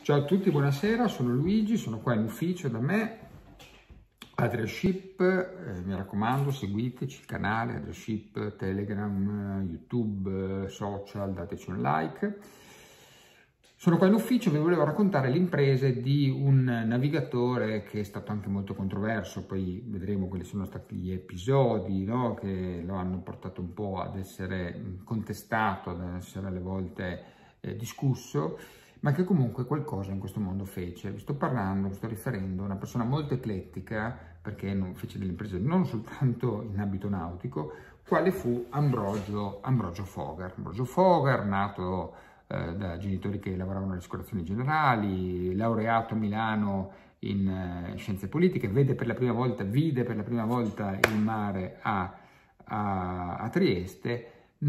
Ciao a tutti, buonasera, sono Luigi, sono qua in ufficio da me, Adriaship, mi raccomando seguiteci il canale Adriaship, Telegram, YouTube, social, dateci un like. Sono qua in ufficio, vi volevo raccontare l'impresa di un navigatore che è stato anche molto controverso, poi vedremo quali sono stati gli episodi, no, che lo hanno portato un po' ad essere contestato, ad essere alle volte discusso, ma che comunque qualcosa in questo mondo fece. Vi sto riferendo a una persona molto eclettica, perché non fece delle imprese non soltanto in ambito nautico, quale fu Ambrogio Fogar. Ambrogio Fogar, nato da genitori che lavoravano alle assicurazioni generali, laureato a Milano in scienze politiche, vide per la prima volta il mare a Trieste,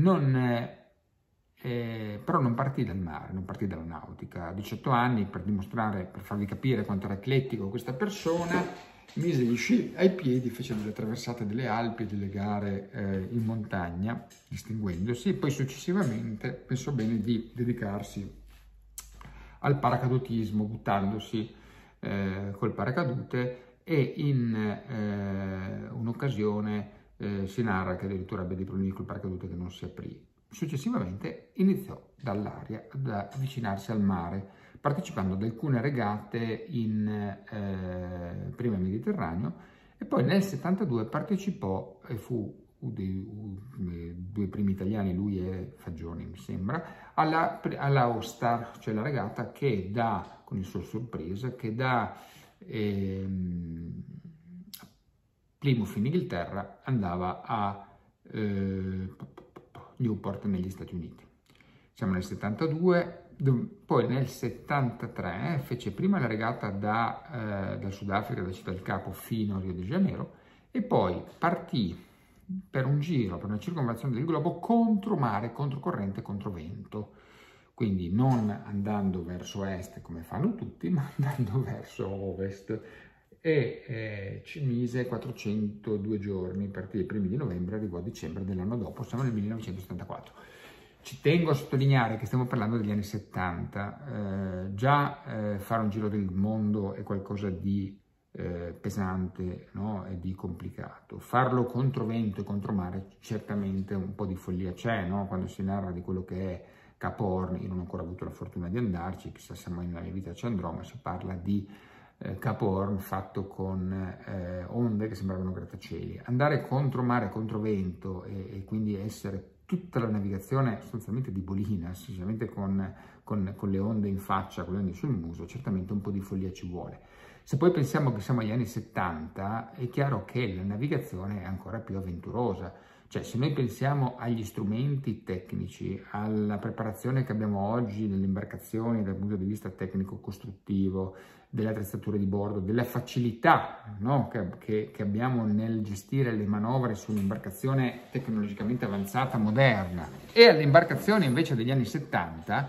però non partì dal mare, non partì dalla nautica. A 18 anni, per farvi capire quanto era eclettico questa persona, mise gli sci ai piedi, fece delle traversate delle Alpi e delle gare in montagna, distinguendosi, e poi successivamente pensò bene di dedicarsi al paracadutismo, buttandosi col paracadute, e in un'occasione si narra che addirittura ebbe dei problemi col paracadute che non si aprì. Successivamente iniziò dall'aria ad avvicinarsi al mare, partecipando ad alcune regate prima in Mediterraneo, e poi nel 72 partecipò e fu due primi italiani, lui e Fagioni mi sembra, alla All-Star, cioè la regata che dà, con il suo sorpresa, che da Plymouth in Inghilterra andava a Newport negli Stati Uniti. Siamo nel 72, poi nel 73 fece prima la regata dal Sudafrica, da Città del Capo fino a Rio de Janeiro, e poi partì per un giro, per una circonvallazione del globo contro mare, controcorrente, controvento. Quindi non andando verso est come fanno tutti, ma andando verso ovest. E ci mise 402 giorni, partì i primi di novembre, arrivò a dicembre dell'anno dopo, siamo nel 1974. Ci tengo a sottolineare che stiamo parlando degli anni 70, fare un giro del mondo è qualcosa di pesante, no? E di complicato. Farlo contro vento e contro mare certamente un po' di follia c'è, no? Quando si narra di quello che è Capo Horn, io non ho ancora avuto la fortuna di andarci, chissà se mai nella mia vita ci andrò, ma si parla di Capo Horn fatto con onde che sembravano grattacieli. Andare contro mare, contro vento e quindi essere tutta la navigazione sostanzialmente di bolina, essenzialmente con le onde in faccia, con le onde sul muso, certamente un po' di follia ci vuole. Se poi pensiamo che siamo agli anni 70, è chiaro che la navigazione è ancora più avventurosa. Cioè, se noi pensiamo agli strumenti tecnici, alla preparazione che abbiamo oggi nelle imbarcazioni dal punto di vista tecnico-costruttivo, delle attrezzature di bordo, della facilità, no, che abbiamo nel gestire le manovre su un'imbarcazione tecnologicamente avanzata, moderna, e alle imbarcazioni invece degli anni 70,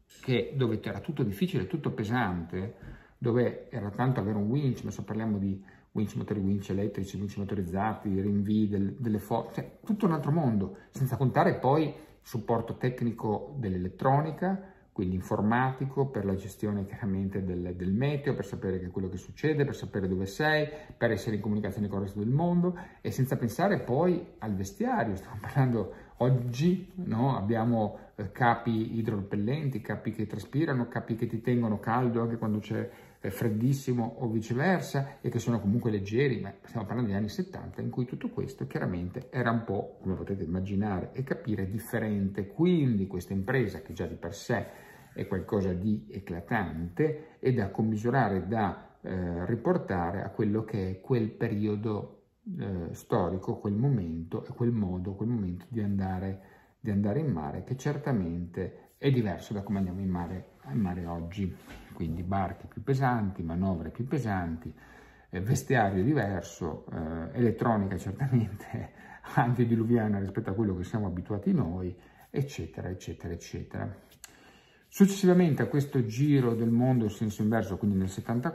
dove era tutto difficile, tutto pesante, dove era tanto avere un winch, adesso parliamo di winch elettrici, winch motorizzati, rinvii, delle forze, cioè tutto un altro mondo, senza contare poi il supporto tecnico dell'elettronica, quindi informatico, per la gestione chiaramente del meteo, per sapere che è quello che succede, per sapere dove sei, per essere in comunicazione con il resto del mondo, e senza pensare poi al vestiario. Stiamo parlando oggi, no? Abbiamo capi idropellenti, capi che traspirano, capi che ti tengono caldo anche quando c'è freddissimo o viceversa, e che sono comunque leggeri, ma stiamo parlando degli anni 70 in cui tutto questo chiaramente era un po', come potete immaginare e capire, differente. Quindi questa impresa, che già di per sé è qualcosa di eclatante, è da commisurare, da riportare a quello che è quel periodo storico, quel momento e quel momento di andare in mare, che certamente è diverso da come andiamo in mare oggi. Quindi barche più pesanti, manovre più pesanti, vestiario diverso, elettronica certamente antediluviana rispetto a quello che siamo abituati noi, eccetera, eccetera, eccetera. Successivamente a questo giro del mondo in senso inverso, quindi nel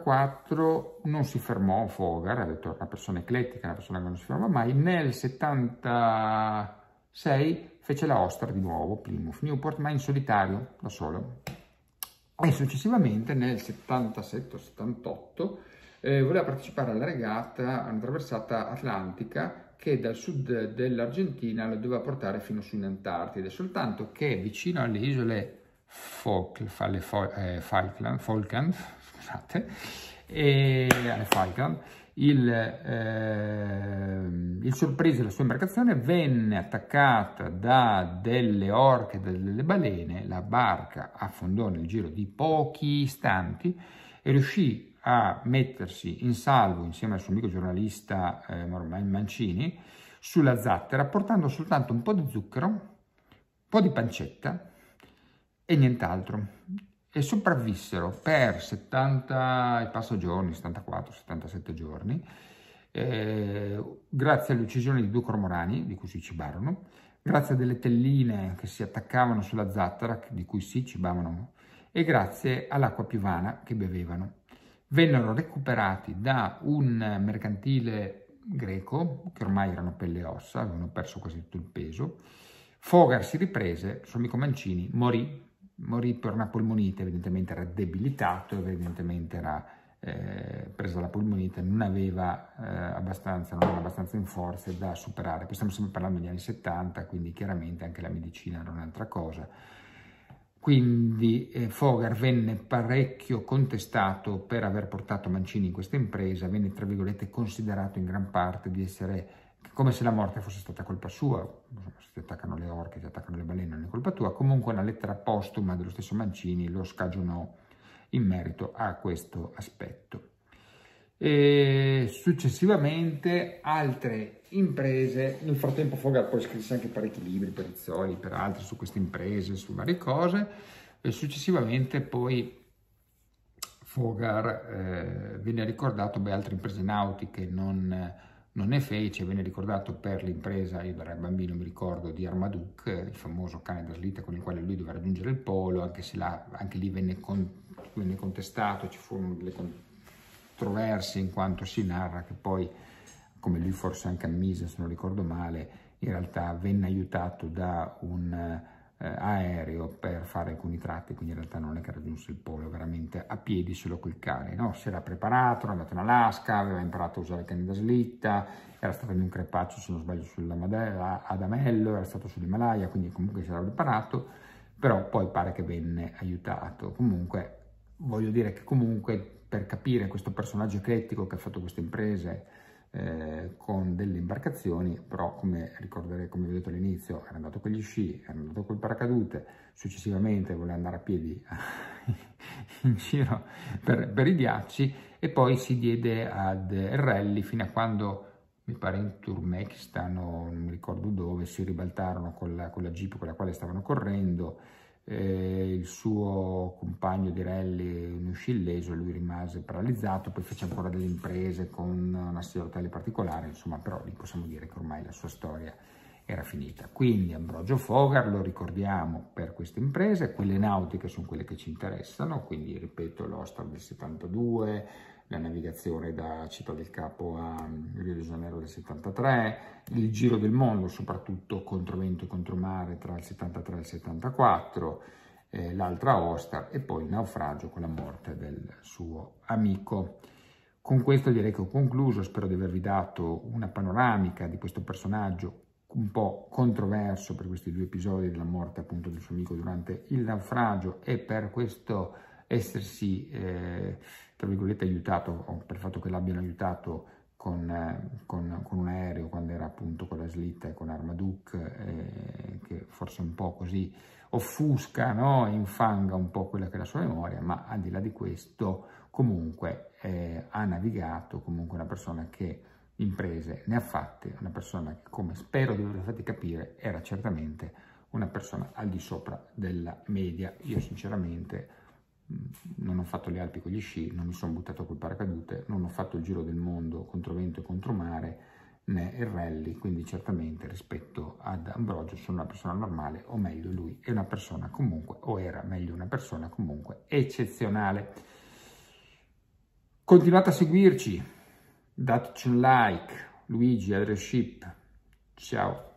74, non si fermò Fogar, ha detto una persona eclettica, una persona che non si ferma mai. Nel 76 fece la All-Star di nuovo, Plymouth, Newport, ma in solitario, da solo. e successivamente nel 77-78 voleva partecipare alla regata, una traversata atlantica che dal sud dell'Argentina lo doveva portare fino su in Antartide, soltanto che vicino alle isole Falkland, scusate, e alle Falkland, il sorpresa della sua imbarcazione venne attaccata da delle orche, da delle balene, la barca affondò nel giro di pochi istanti e riuscì a mettersi in salvo insieme al suo amico giornalista Mancini sulla zattera, portando soltanto un po' di zucchero, un po' di pancetta e nient'altro. E sopravvissero per 70 e passo giorni, 74-77 giorni, grazie all'uccisione di 2 cormorani, di cui si cibarono, grazie a delle telline che si attaccavano sulla zattera, di cui si cibavano, e grazie all'acqua piovana che bevevano. Vennero recuperati da un mercantile greco, che ormai erano pelle e ossa, avevano perso quasi tutto il peso. Fogar si riprese, il suo amico Mancini morì per una polmonite, evidentemente era debilitato, evidentemente era preso dalla polmonite, non aveva abbastanza in forze da superare. Poi stiamo sempre parlando degli anni 70, quindi chiaramente anche la medicina era un'altra cosa. Quindi Fogar venne parecchio contestato per aver portato Mancini in questa impresa, venne tra virgolette considerato in gran parte di essere come se la morte fosse stata colpa sua. Se ti attaccano le orche, ti attaccano le balene, non è colpa tua. Comunque una lettera postuma dello stesso Mancini lo scagionò in merito a questo aspetto. E successivamente altre imprese, nel frattempo Fogar poi scrisse anche parecchi libri per Rizzoli, per altri, su queste imprese, su varie cose, e successivamente poi Fogar venne ricordato, altre imprese nautiche non ne fece, venne ricordato per l'impresa, io da bambino mi ricordo, di Armaduc, il famoso cane da slitta con il quale lui doveva raggiungere il polo, anche se anche lì venne contestato, ci furono delle controversie, in quanto si narra che poi, come lui forse anche ammise, se non ricordo male, in realtà venne aiutato da un aereo per fare alcuni tratti, quindi in realtà non è che raggiunse il polo veramente a piedi solo col cane, no? Si era preparato, era andato in Alaska, aveva imparato a usare il cane da slitta, era stato in un crepaccio, se non sbaglio, ad Amello, era stato sull'Himalaya, quindi comunque si era preparato, però poi pare che venne aiutato. Comunque voglio dire che comunque per capire questo personaggio eclettico che ha fatto queste imprese con delle imbarcazioni, però come ricorderete, come vi ho detto all'inizio, era andato con gli sci, era andato col paracadute, successivamente voleva andare a piedi in giro per i ghiacci, e poi si diede ad rally fino a quando, mi pare in Turkmenistan o non mi ricordo dove, si ribaltarono con la jeep con la quale stavano correndo. Il suo compagno di rally ne uscì illeso, lui rimase paralizzato, poi fece ancora delle imprese con una serie di particolari, insomma, però lì possiamo dire che ormai la sua storia era finita. Quindi Ambrogio Fogar lo ricordiamo per queste imprese, quelle nautiche sono quelle che ci interessano, quindi ripeto l'Ostar del 72, la navigazione da Città del Capo a Rio de Janeiro del 73, il giro del mondo soprattutto contro vento e contro mare tra il 73 e il 74, l'altra Ostar, e poi il naufragio con la morte del suo amico. Con questo direi che ho concluso, spero di avervi dato una panoramica di questo personaggio un po' controverso per questi 2 episodi della morte appunto del suo amico durante il naufragio, e per questo essersi tra virgolette aiutato, o per il fatto che l'abbiano aiutato con un aereo quando era appunto con la slitta e con Armaduc, che forse un po' così offusca, no? Infanga un po' quella che è la sua memoria, ma al di là di questo comunque ha navigato, comunque una persona che imprese ne ha fatte, una persona che, come spero di avervi fatti capire, era certamente una persona al di sopra della media. Io sinceramente non ho fatto le Alpi con gli sci, non mi sono buttato col paracadute, non ho fatto il giro del mondo contro vento e contro mare, né il rally, quindi certamente rispetto ad Ambrogio sono una persona normale, o meglio lui è una persona comunque, o era meglio una persona comunque eccezionale. Continuate a seguirci, dateci un like, Luigi Aeroship, ciao!